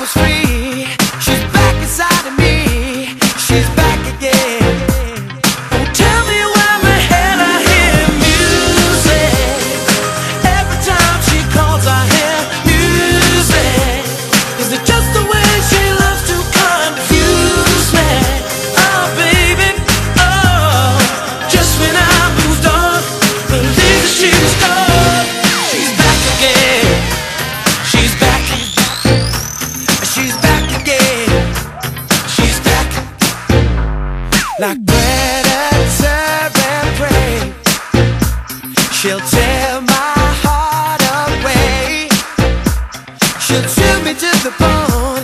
was free. She's back inside of me. She's back again. Oh, tell me where the hell I hear music. Every time she calls I hear music. Is it just the way she loves to confuse me? Oh baby, oh, just when I moved on, believe that she was gone. She's back again. She's back. She's back again. She's back. Like predator and prey, she'll tear my heart away. She'll chill me to the bone.